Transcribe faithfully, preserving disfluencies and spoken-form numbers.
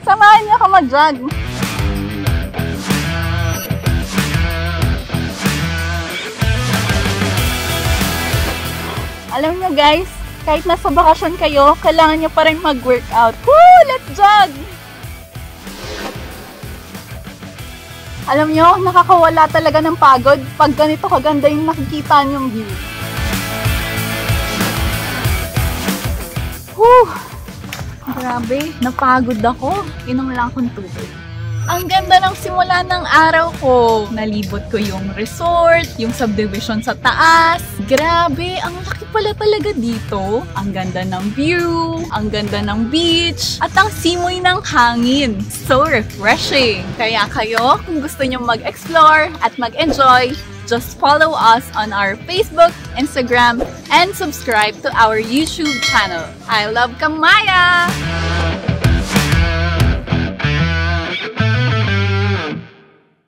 Samahan niyo ako mag-jog. Alam niyo guys, kahit nasa bakasyon kayo, kailangan niyo pa rin mag-workout. Woo! Let's jog! Alam niyo, nakakawala talaga ng pagod pag ganito kaganda yung nakikita niyong view. Whew! Grabe, napagod ako. Inom lang akong tubig. Ang ganda ng simula ng araw ko. Nalibot ko yung resort, yung subdivision sa taas. Grabe, ang laki pala talaga dito. Ang ganda ng view, ang ganda ng beach, at ang simoy ng hangin. So refreshing. Kaya kayo, kung gusto nyo mag-explore at mag-enjoy, just follow us on our Facebook, Instagram, and subscribe to our YouTube channel. I love Camaya!